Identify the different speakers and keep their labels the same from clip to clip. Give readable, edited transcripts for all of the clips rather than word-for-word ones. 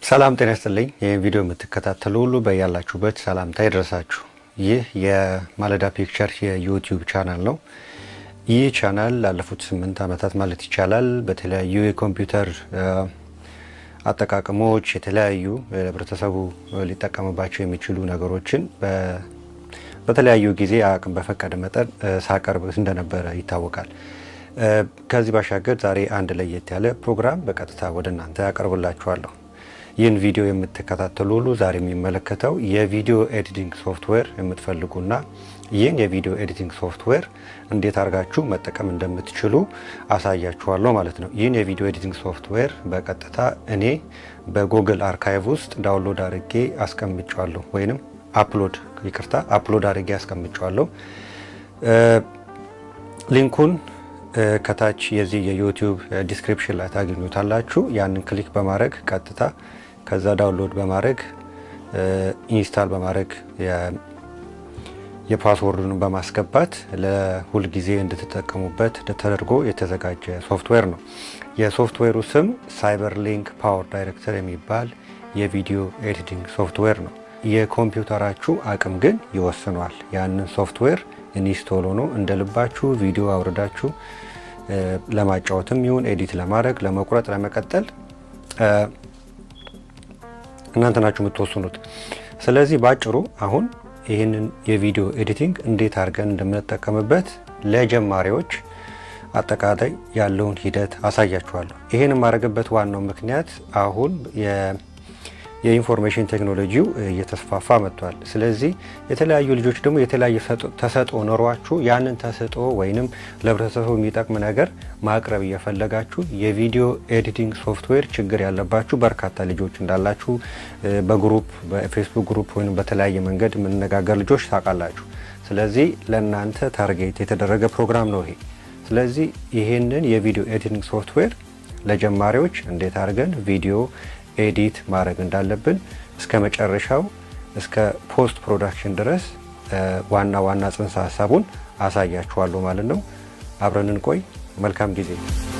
Speaker 1: ሰላም ጤና ይስጥልኝ ይሄን ቪዲዮ የምትከታተሉ ሁሉ በያላችሁበት ሰላምታ ይድረሳችሁ። ይህ የማለዳ ፒክቸር የዩቲዩብ ቻናል ነው። ይህ ቻናል ላለፉት 8 አመታት ማለት ይቻላል በተለያዩ የኮምፒውተር አጠቃቀሞች የተለያዩ ለህብረተሰቡ ሊጠቀምባቸው የሚችሉ ነገሮችን በተለያዩ ጊዜ አቅም በፈቀደ መጠን ሳቀርብ እንደነበረ ይታወቃል። ከዚህ ባሻገር ዛሬ አንድ ለየት ያለ ፕሮግራም በቀጥታ ወደ እናንተ ያቀርብላችኋለሁ። ይህን ቪዲዮ የምትከታተሉ ሁሉ ዛሬ የሚመለከተው የቪዲዮ ኤዲቲንግ ሶፍትዌር የምትፈልጉና ይህን የቪዲዮ ኤዲቲንግ ሶፍትዌር እንዴት አድርጋችሁ መጠቀም እንደምትችሉ አሳያችኋለሁ ማለት ነው። ይህን የቪዲዮ ኤዲቲንግ ሶፍትዌር በቀጥታ እኔ በጉግል አርካይቭ ውስጥ ዳውንሎድ አድርጌ አስቀምጫለሁ ወይንም አፕሎድ አድርጌ አስቀምጫለሁ። ሊንኩን ከታች የዚህ የዩቲዩብ ዲስክሪፕሽን ላይ ታገኙታላችሁ። ያንን ክሊክ በማድረግ ቀጥታ ከዛ ዳውንሎድ በማድረግ ኢንስታል በማድረግ የፓስወርዱን በማስገባት ለሁል ጊዜ እንድትጠቀሙበት ተደርጎ የተዘጋጀ ሶፍትዌር ነው። የሶፍትዌሩ ስም ሳይበርሊንክ ፓወር ዳይሬክተር የሚባል የቪዲዮ ኤዲቲንግ ሶፍትዌር ነው። የኮምፒውተራችሁ አቅም ግን ይወስኗል። ያንን ሶፍትዌር ኢንስቶል ሆኖ እንደልባችሁ ቪዲዮ አውርዳችሁ ለማጫወትም ይሁን ኤዲት ለማድረግ ለመቁረጥ ለመቀጠል እናንተ ናችሁ የምትወስኑት። ስለዚህ ባጭሩ አሁን ይሄንን የቪዲዮ ኤዲቲንግ እንዴት አድርገን እንደምንጠቀምበት ለጀማሪዎች አጠቃላይ ያለውን ሂደት አሳያችኋለሁ። ይሄን ማድረግበት ዋናው ምክንያት አሁን የኢንፎርሜሽን ቴክኖሎጂው እየተስፋፋ መጥቷል። ስለዚህ የተለያዩ ልጆች ደግሞ የተለያየ ተሰጥኦ ኖሯችሁ ያንን ተሰጥኦ ወይንም ለህብረተሰቡ የሚጠቅም ነገር ማቅረብ እየፈለጋችሁ የቪዲዮ ኤዲቲንግ ሶፍትዌር ችግር ያለባችሁ በርካታ ልጆች እንዳላችሁ በግሩፕ በፌስቡክ ግሩፕ ወይንም በተለያየ መንገድ የምንነጋገር ልጆች ታውቃላችሁ። ስለዚህ ለእናንተ ታርጌት የተደረገ ፕሮግራም ነው ይሄ። ስለዚህ ይሄንን የቪዲዮ ኤዲቲንግ ሶፍትዌር ለጀማሪዎች እንዴት አድርገን ቪዲዮ ኤዲት ማድረግ እንዳለብን እስከ መጨረሻው እስከ ፖስት ፕሮዳክሽን ድረስ ዋና ጽንሰ ሐሳቡን አሳያችኋለሁ ማለት ነው። አብረን እንቆይ። መልካም ጊዜ።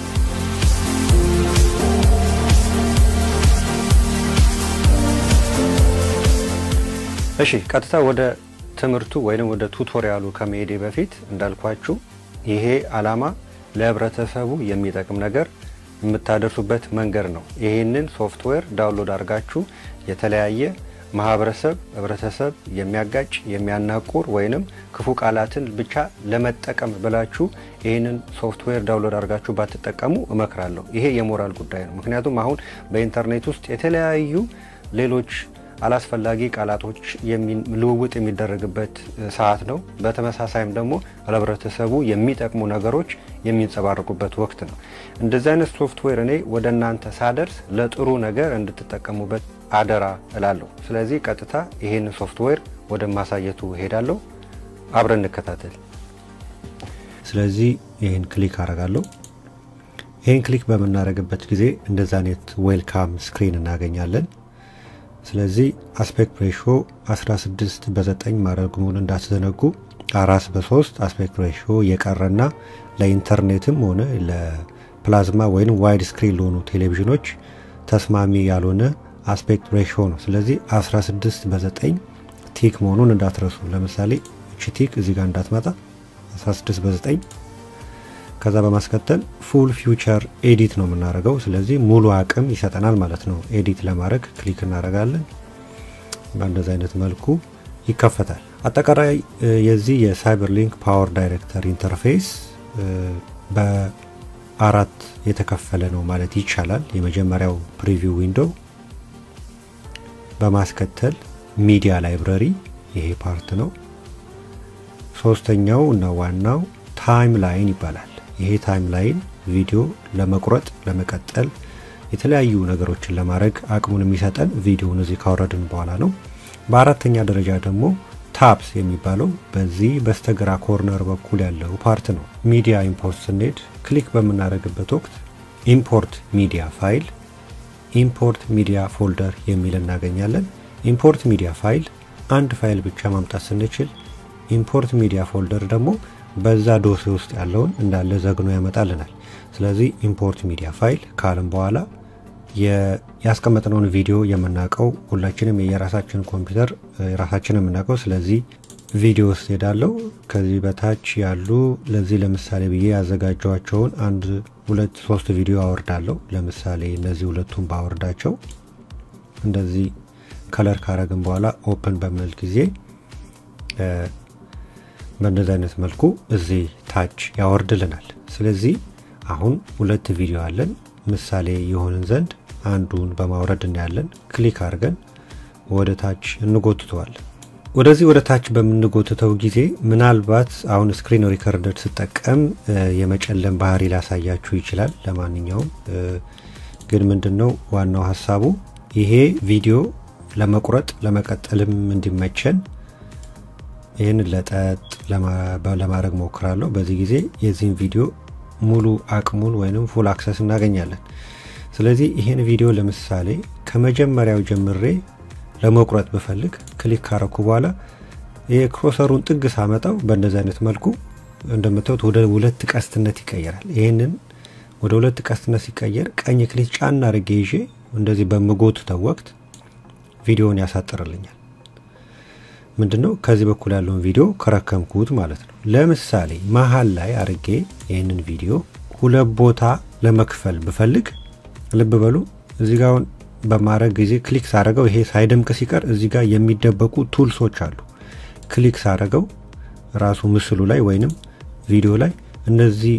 Speaker 1: እሺ ቀጥታ ወደ ትምህርቱ ወይንም ወደ ቱቶሪያሉ ከመሄዴ በፊት እንዳልኳችሁ ይሄ ዓላማ ለህብረተሰቡ የሚጠቅም ነገር የምታደርሱበት መንገድ ነው። ይሄንን ሶፍትዌር ዳውንሎድ አድርጋችሁ የተለያየ ህብረተሰብ የሚያጋጭ የሚያናቁር ወይንም ክፉ ቃላትን ብቻ ለመጠቀም ብላችሁ ይሄንን ሶፍትዌር ዳውንሎድ አድርጋችሁ ባትጠቀሙ እመክራለሁ። ይሄ የሞራል ጉዳይ ነው። ምክንያቱም አሁን በኢንተርኔት ውስጥ የተለያዩ ሌሎች አላስፈላጊ ቃላቶች ልውውጥ የሚደረግበት ሰዓት ነው። በተመሳሳይም ደግሞ ለህብረተሰቡ የሚጠቅሙ ነገሮች የሚንጸባረቁበት ወቅት ነው። እንደዚህ አይነት ሶፍትዌር እኔ ወደ እናንተ ሳደርስ ለጥሩ ነገር እንድትጠቀሙበት አደራ እላለሁ። ስለዚህ ቀጥታ ይሄን ሶፍትዌር ወደ ማሳየቱ ሄዳለሁ። አብረን እንከታተል። ስለዚህ ይሄን ክሊክ አደርጋለሁ። ይሄን ክሊክ በመናረግበት ጊዜ እንደዛ አይነት ዌልካም ስክሪን እናገኛለን። ስለዚህ አስፔክት ሬሽዮ 16:9 ማድረጉን እንዳትዘነጉ። 4:3 አስፔክት ሬሽዮ የቀረና ለኢንተርኔትም ሆነ ለፕላዝማ ወይንም ዋይድ ስክሪን ለሆኑ ቴሌቪዥኖች ተስማሚ ያልሆነ አስፔክት ሬሽዮ ነው። ስለዚህ 16:9 ቲክ መሆኑን እንዳትረሱ። ለምሳሌ እቺ ቲክ እዚህ ጋር እንዳትመጣ 16:9 ከዛ በማስከተል ፉል ፊውቸር ኤዲት ነው የምናደርገው። ስለዚህ ሙሉ አቅም ይሰጠናል ማለት ነው። ኤዲት ለማድረግ ክሊክ እናደርጋለን። በእንደዚህ አይነት መልኩ ይከፈታል። አጠቃላይ የዚህ የሳይበርሊንክ ፓወር ዳይሬክተር ኢንተርፌስ በአራት የተከፈለ ነው ማለት ይቻላል። የመጀመሪያው ፕሪቪው ዊንዶው፣ በማስከተል ሚዲያ ላይብረሪ ይሄ ፓርት ነው። ሶስተኛው እና ዋናው ታይም ላይን ይባላል። ይሄ ታይም ላይን ቪዲዮ ለመቁረጥ ለመቀጠል የተለያዩ ነገሮችን ለማድረግ አቅሙን የሚሰጠን ቪዲዮውን እዚህ ካወረድን በኋላ ነው። በአራተኛ ደረጃ ደግሞ ታብስ የሚባለው በዚህ በስተግራ ኮርነር በኩል ያለው ፓርት ነው። ሚዲያ ኢምፖርት ስንሄድ ክሊክ በመናረግበት ወቅት ኢምፖርት ሚዲያ ፋይል፣ ኢምፖርት ሚዲያ ፎልደር የሚል እናገኛለን። ኢምፖርት ሚዲያ ፋይል አንድ ፋይል ብቻ ማምጣት ስንችል፣ ኢምፖርት ሚዲያ ፎልደር ደግሞ በዛ ዶሴ ውስጥ ያለውን እንዳለ ዘግኖ ያመጣልናል። ስለዚህ ኢምፖርት ሚዲያ ፋይል ካልን በኋላ ያስቀመጥነውን ቪዲዮ የምናቀው ሁላችንም የራሳችን ኮምፒውተር ራሳችንን የምናቀው ስለዚህ ቪዲዮ ውስጥ ሄዳለሁ ከዚህ በታች ያሉ ለዚህ ለምሳሌ ብዬ ያዘጋጀዋቸውን 1 2 3 ቪዲዮ አወርዳለሁ ለምሳሌ እነዚህ ሁለቱን ባወርዳቸው እንደዚህ ከለር ካረግን በኋላ ኦፕን በመል ጊዜ በእንደዚህ አይነት መልኩ እዚህ ታች ያወርድልናል ስለዚህ አሁን ሁለት ቪዲዮ አለን ምሳሌ ይሆንን ዘንድ አንዱን በማውረድ እናያለን ክሊክ አድርገን ወደ ታች እንጎትተዋለን ወደዚህ ወደ ታች በመንጎትተው ጊዜ ምናልባት አሁን ስክሪን ሪከርደር ተጠቀም የመጨለም ባህሪ ላሳያችሁ ይችላል ለማንኛውም ግን ምንድነው ዋናው ሐሳቡ ይሄ ቪዲዮ ለመቁረጥ ለመቀጠልም እንዲመቸን ይሄን ለጠጥ ለማድረግ ሞክራለሁ በዚህ ጊዜ የዚህን ቪዲዮ ሙሉ አቅሙን ወይንም ፉል አክሰስ እናገኛለን ስለዚህ ይሄን ቪዲዮ ለምሳሌ ከመጀመሪያው ጀምሬ ለመቁረጥ በፈልግ ክሊክ ካረኩ በኋላ የክሮሰሩን ጥግ ሳመጣው በእንደዚህ አይነት መልኩ እንደምታዩት ወደ ሁለት ቀስትነት ይቀየራል ይሄንን ወደ ሁለት ቀስትነት ሲቀየር ቀኝ ክሊክ ጫና አድርጌ ይዤ እንደዚህ በመጎትተው ወቅት ቪዲዮውን ያሳጥርልኛል ምንድነው ከዚህ በኩል ያለውን ቪዲዮ ከረከምኩት ማለት ነው ለምሳሌ መሃል ላይ አርጌ ይሄንን ቪዲዮ ሁለት ቦታ ለመክፈል በፈልግ ልብ በሉ እዚህ ጋር በማረግ ጊዜ ክሊክ ሳረገው ይሄ ሳይደምቅ ሲቀር እዚህ ጋር የሚደበቁ ቱልሶች አሉ ክሊክ ሳረገው ራሱ ምስሉ ላይ ወይንም ቪዲዮ ላይ እነዚህ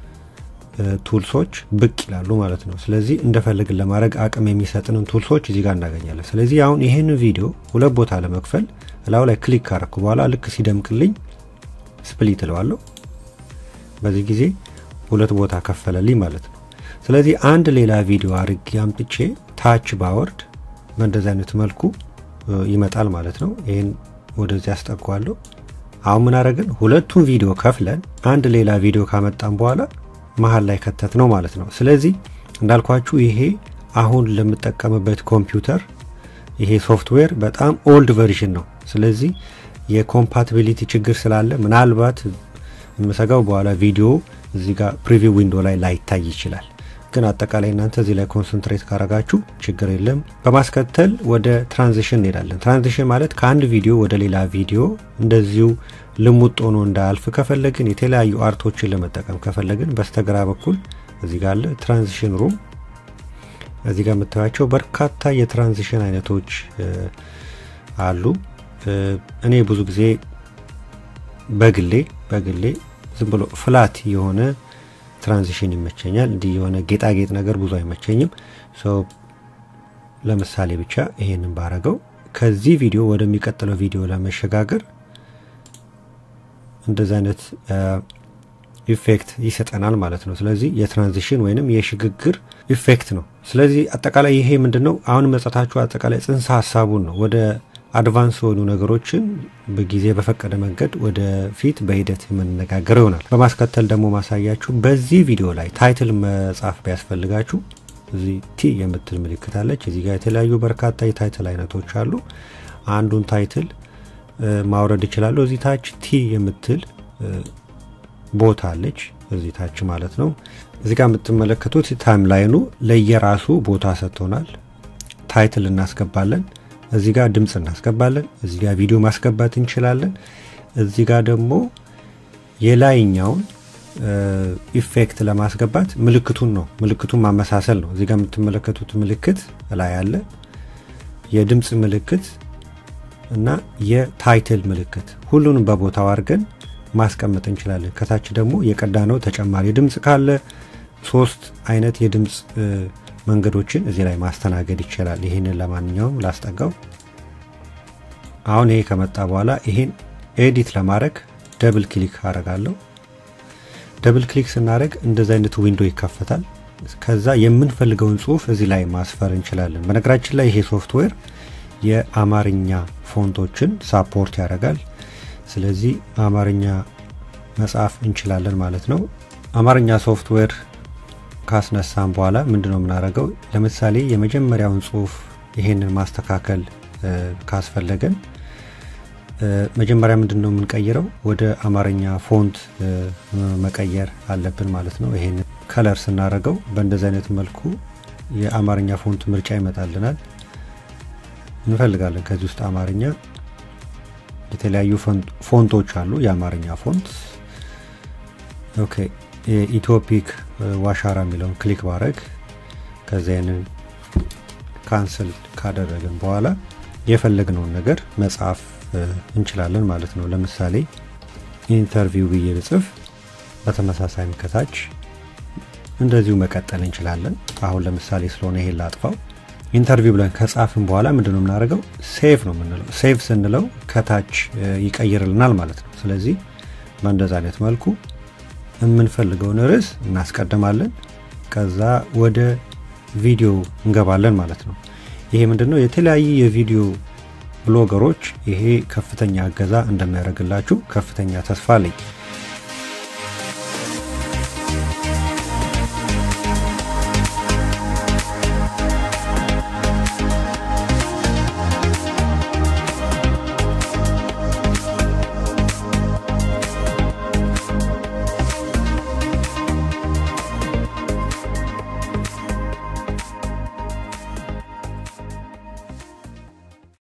Speaker 1: ቱልሶች ብቅ ይላሉ ማለት ነው ስለዚህ እንደፈልግን ለማድረግ አቅም የሚሰጥንን ቱልሶች እዚህ ጋር እናገኛለን ስለዚህ አሁን ይሄንን ቪዲዮ ሁለት ቦታ ለመክፈል ላው ላይ ክሊክ ካረኩ በኋላ ልክ ሲደምቅልኝ ስፕሊት እለዋለሁ በዚህ ጊዜ ሁለት ቦታ ከፈለልኝ ማለት ነው ስለዚህ አንድ ሌላ ቪዲዮ አርጌ አምጥቼ ታች ባወርድ በእንደዚህ አይነት መልኩ ይመጣል ማለት ነው ይሄን ወደዚህ አስጠጋዋለሁ አሁን ምን አረግን ሁለቱን ቪዲዮ ከፍለን አንድ ሌላ ቪዲዮ ካመጣን በኋላ መሃል ላይ ከተት ነው ማለት ነው ስለዚህ እንዳልኳችሁ ይሄ አሁን ለምጠቀምበት ኮምፒውተር ይሄ ሶፍትዌር በጣም ኦልድ ቨርዥን ነው ስለዚህ የኮምፓቲቢሊቲ ችግር ስላለ ምናልባት መሰጋው በኋላ ቪዲዮ እዚህ ጋር ፕሪቪው ዊንዶው ላይ ላይታይ ይችላል ግን አጠቃላይ እናንተ እዚህ ላይ ኮንሰንትሬት ካረጋችሁ ችግር የለም በማስከተል ወደ ትራንዚሽን እንሄዳለን ትራንዚሽን ማለት ከአንድ ቪዲዮ ወደ ሌላ ቪዲዮ እንደዚሁ ልሙጥ ሆኖ እንዳልፍ ከፈለግን የተለያዩ አርቶችን ለመጠቀም ከፈለግን በስተግራ በኩል እዚህ ጋር አለ ትራንዚሽን ሩም እዚህ ጋር የምታዩቸው በርካታ የትራንዚሽን አይነቶች አሉ እኔ ብዙ ጊዜ በግሌ ዝም ብሎ ፍላት የሆነ ትራንዚሽን ይመቸኛል እንዲህ የሆነ ጌጣጌጥ ነገር ብዙ አይመቸኝም ለምሳሌ ብቻ ይሄንን ባረገው ከዚህ ቪዲዮ ወደሚቀጥለው ቪዲዮ ለመሸጋገር እንደዚህ አይነት ኢፌክት ይሰጠናል ማለት ነው ስለዚህ የትራንዚሽን ወይንም የሽግግር ኢፌክት ነው ስለዚህ አጠቃላይ ይሄ ምንድነው አሁን መጻታችሁ አጠቃላይ ጽንሰ ሐሳቡን ነው ወደ አድቫንስ ሆኑ ነገሮችን በጊዜ በፈቀደ መንገድ ወደ ፊት በሂደት የምንነጋገር ይሆናል በማስከተል ደግሞ ማሳያችሁ በዚህ ቪዲዮ ላይ ታይትል መጻፍ ቢያስፈልጋችሁ እዚህ ቲ የምትል ምልክት አለች እዚህ ጋር የተለያዩ በርካታ የታይትል አይነቶች አሉ አንዱን ታይትል ማውረድ ይችላል እዚህ ታች ቲ የምትል ቦታ አለች እዚህ ታች ማለት ነው እዚህ ጋር የምትመለከቱት ታይምላይኑ ለየራሱ ቦታ ሰጥቶናል ታይትል እናስገባለን እዚህ ጋር ድምጽ እናስገባለን እዚህ ጋር ቪዲዮ ማስገባት እንችላለን እዚህ ጋር ደግሞ የላይኛውን ኢፌክት ለማስገባት ምልክቱን ማመሳሰል ነው እዚህ ጋር የምትመለከቱት ምልክት ላይ አለ የድምጽ ምልክት እና የታይትል ምልክት ሁሉንም በቦታው አድርገን ማስቀመጥ እንችላለን ከታች ደግሞ የቀዳነው ተጨማሪ ድምጽ ካለ ሶስት አይነት የድምጽ መንገዶችን እዚህ ላይ ማስተናገድ ይችላል ይሄንን ለማንኛውም ላስጠጋው አሁን ይሄ ከመጣ በኋላ ይሄን ኤዲት ለማድረግ ደብል ክሊክ አደርጋለሁ ደብል ክሊክ ስናደርግ እንደዚህ አይነት ዊንዶ ይከፈታል ከዛ የምንፈልገውን ጽሁፍ እዚህ ላይ ማስፈር እንችላለን በነገራችን ላይ ይሄ ሶፍትዌር የአማርኛ ፎንቶችን ሳፖርት ያደርጋል ስለዚህ አማርኛ መጻፍ እንችላለን ማለት ነው አማርኛ ሶፍትዌር ካስነሳን በኋላ ምንድነው ምናረጋው ለምሳሌ የመጀመሪያውን ጽሁፍ ይሄንን ማስተካከል ካስፈለገን መጀመሪያ ምንድነው ምንቀይረው ወደ አማርኛ ፎንት መቀየር አለብን ማለት ነው ይሄን ከለር ስናረጋው በእንደዚህ አይነት መልኩ የአማርኛ ፎንት ምርጫ ይመጣልናል እንፈልጋለን ከዚህ ውስጥ አማርኛ የተለያዩ ፎንቶች አሉ የአማርኛ ፎንት ኦኬ ኢትዮፒክ ዋሻራ የሚለውን ክሊክ ባረግ ከዚያንን ካንሰል ካደረግን በኋላ የፈለግነውን ነገር መጻፍ እንችላለን ማለት ነው ለምሳሌ ኢንተርቪው ብዬ ብጽፍ በተመሳሳይ ከታች እንደዚሁ መቀጠል እንችላለን አሁን ለምሳሌ ስለሆነ ይሄን ላጥፋው ኢንተርቪው ብለን ከጻፍን በኋላ ምንድነው የምናደርገው ሴቭ ነው የምንለው ሴቭ ስንለው ከታች ይቀይርልናል ማለት ነው ስለዚህ በእንደዛ አይነት መልኩ የምንፈልገውን ርዕስ እናስቀድማለን ከዛ ወደ ቪዲዮ እንገባለን ማለት ነው ይሄ ምንድነው የተለያየ የቪዲዮ ብሎገሮች ይሄ ከፍተኛ እገዛ እንደሚያደርግላችሁ ከፍተኛ ተስፋ አለኝ